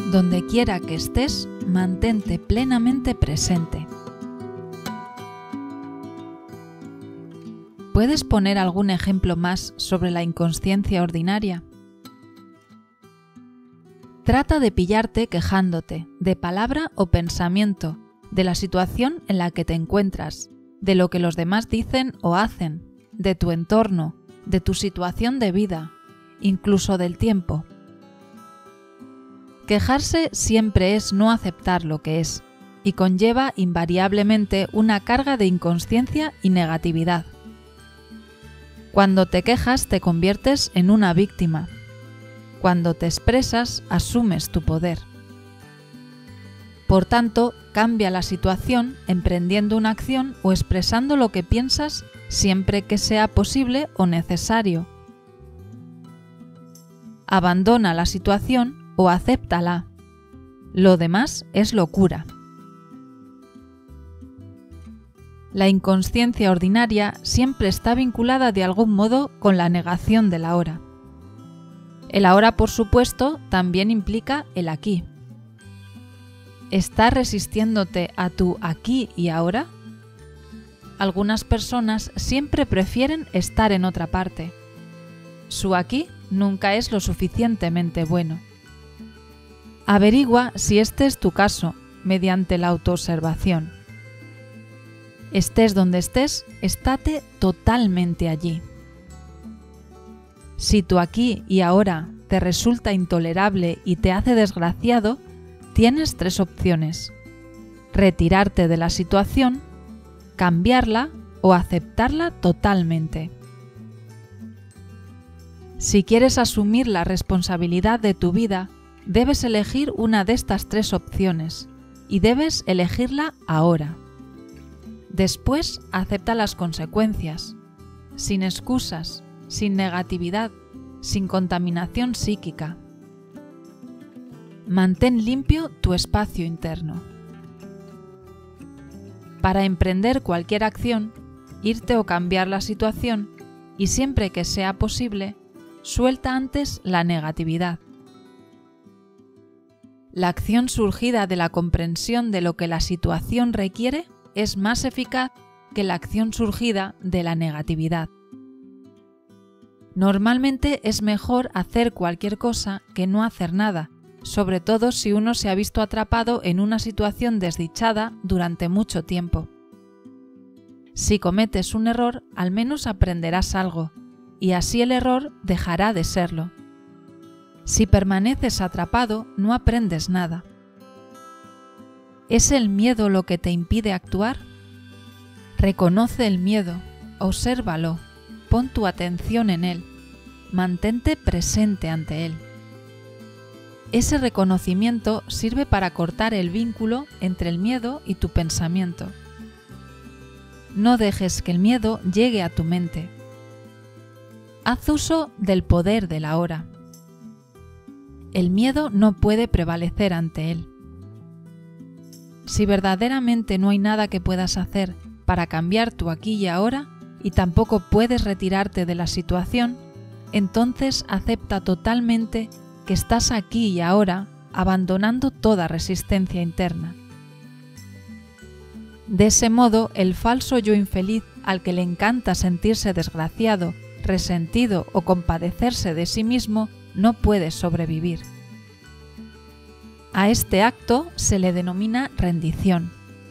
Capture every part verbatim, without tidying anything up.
Donde quiera que estés, mantente plenamente presente. ¿Puedes poner algún ejemplo más sobre la inconsciencia ordinaria? Trata de pillarte quejándote, de palabra o pensamiento, de la situación en la que te encuentras, de lo que los demás dicen o hacen, de tu entorno, de tu situación de vida, incluso del tiempo. Quejarse siempre es no aceptar lo que es, y conlleva invariablemente una carga de inconsciencia y negatividad. Cuando te quejas te conviertes en una víctima. Cuando te expresas, asumes tu poder. Por tanto, cambia la situación emprendiendo una acción o expresando lo que piensas siempre que sea posible o necesario. Abandona la situación o acéptala. Lo demás es locura. La inconsciencia ordinaria siempre está vinculada de algún modo con la negación del ahora. El ahora, por supuesto, también implica el aquí. ¿Estás resistiéndote a tu aquí y ahora? Algunas personas siempre prefieren estar en otra parte. Su aquí nunca es lo suficientemente bueno. Averigua si este es tu caso mediante la autoobservación. Estés donde estés, estate totalmente allí. Si tu aquí y ahora te resulta intolerable y te hace desgraciado, tienes tres opciones: retirarte de la situación, cambiarla o aceptarla totalmente. Si quieres asumir la responsabilidad de tu vida, debes elegir una de estas tres opciones y debes elegirla ahora. Después acepta las consecuencias, sin excusas, sin negatividad, sin contaminación psíquica. Mantén limpio tu espacio interno. Para emprender cualquier acción, irte o cambiar la situación, y siempre que sea posible, suelta antes la negatividad. La acción surgida de la comprensión de lo que la situación requiere es más eficaz que la acción surgida de la negatividad. Normalmente es mejor hacer cualquier cosa que no hacer nada, sobre todo si uno se ha visto atrapado en una situación desdichada durante mucho tiempo. Si cometes un error, al menos aprenderás algo, y así el error dejará de serlo. Si permaneces atrapado, no aprendes nada. ¿Es el miedo lo que te impide actuar? Reconoce el miedo, obsérvalo, pon tu atención en él, mantente presente ante él. Ese reconocimiento sirve para cortar el vínculo entre el miedo y tu pensamiento. No dejes que el miedo llegue a tu mente. Haz uso del poder del ahora. El miedo no puede prevalecer ante él. Si verdaderamente no hay nada que puedas hacer para cambiar tu aquí y ahora, y tampoco puedes retirarte de la situación, entonces acepta totalmente que estás aquí y ahora, abandonando toda resistencia interna. De ese modo, el falso yo infeliz al que le encanta sentirse desgraciado, resentido o compadecerse de sí mismo, no puede sobrevivir. A este acto se le denomina rendición.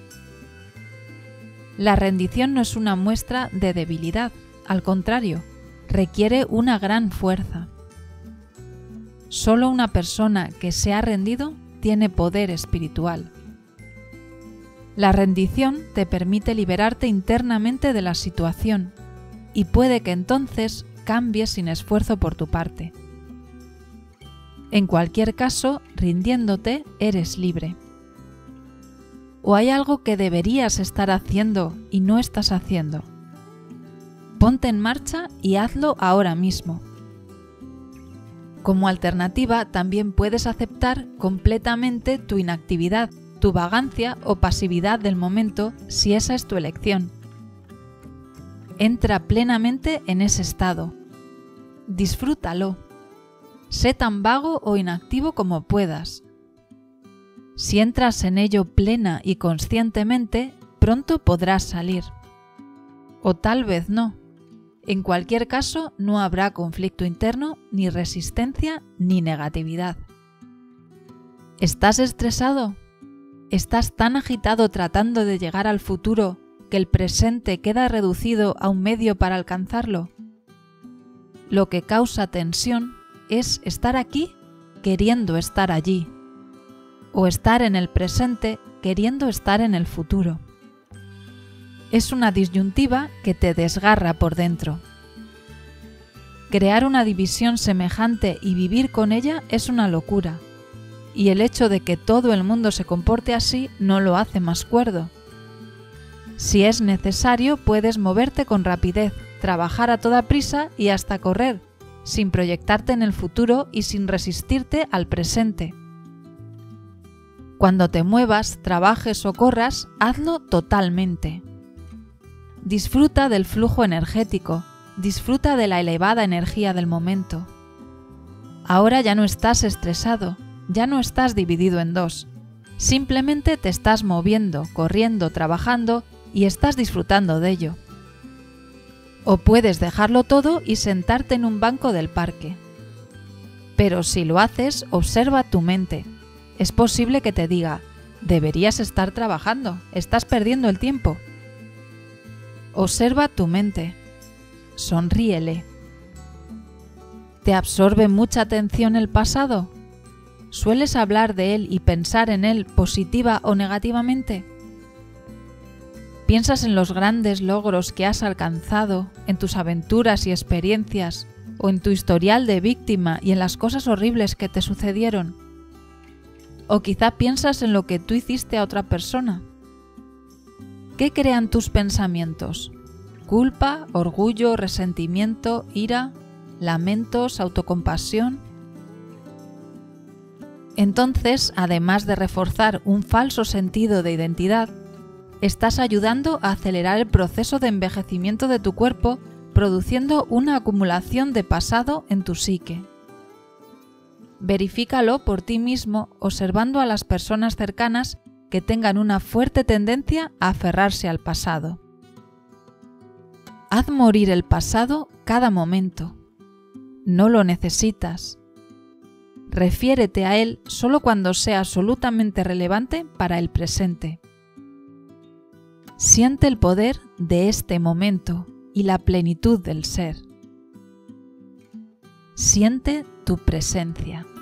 La rendición no es una muestra de debilidad, al contrario, requiere una gran fuerza. Solo una persona que se ha rendido tiene poder espiritual. La rendición te permite liberarte internamente de la situación y puede que entonces cambies sin esfuerzo por tu parte. En cualquier caso, rindiéndote, eres libre. ¿O hay algo que deberías estar haciendo y no estás haciendo? Ponte en marcha y hazlo ahora mismo. Como alternativa, también puedes aceptar completamente tu inactividad, tu vagancia o pasividad del momento si esa es tu elección. Entra plenamente en ese estado. Disfrútalo. Sé tan vago o inactivo como puedas. Si entras en ello plena y conscientemente, pronto podrás salir. O tal vez no. En cualquier caso, no habrá conflicto interno, ni resistencia, ni negatividad. ¿Estás estresado? ¿Estás tan agitado tratando de llegar al futuro que el presente queda reducido a un medio para alcanzarlo? Lo que causa tensión es estar aquí queriendo estar allí, o estar en el presente queriendo estar en el futuro. Es una disyuntiva que te desgarra por dentro. Crear una división semejante y vivir con ella es una locura, y el hecho de que todo el mundo se comporte así no lo hace más cuerdo. Si es necesario, puedes moverte con rapidez, trabajar a toda prisa y hasta correr, sin proyectarte en el futuro y sin resistirte al presente. Cuando te muevas, trabajes o corras, hazlo totalmente. Disfruta del flujo energético, disfruta de la elevada energía del momento. Ahora ya no estás estresado, ya no estás dividido en dos. Simplemente te estás moviendo, corriendo, trabajando y estás disfrutando de ello. O puedes dejarlo todo y sentarte en un banco del parque. Pero si lo haces, observa tu mente. Es posible que te diga, deberías estar trabajando, estás perdiendo el tiempo. Observa tu mente. Sonríele. ¿Te absorbe mucha atención el pasado? ¿Sueles hablar de él y pensar en él positiva o negativamente? ¿Piensas en los grandes logros que has alcanzado, en tus aventuras y experiencias, o en tu historial de víctima y en las cosas horribles que te sucedieron? ¿O quizá piensas en lo que tú hiciste a otra persona? ¿Qué crean tus pensamientos? ¿Culpa, orgullo, resentimiento, ira, lamentos, autocompasión? Entonces, además de reforzar un falso sentido de identidad, estás ayudando a acelerar el proceso de envejecimiento de tu cuerpo, produciendo una acumulación de pasado en tu psique. Verifícalo por ti mismo observando a las personas cercanas que tengan una fuerte tendencia a aferrarse al pasado. Haz morir el pasado cada momento. No lo necesitas. Refiérete a él solo cuando sea absolutamente relevante para el presente. Siente el poder de este momento y la plenitud del ser. Siente tu presencia.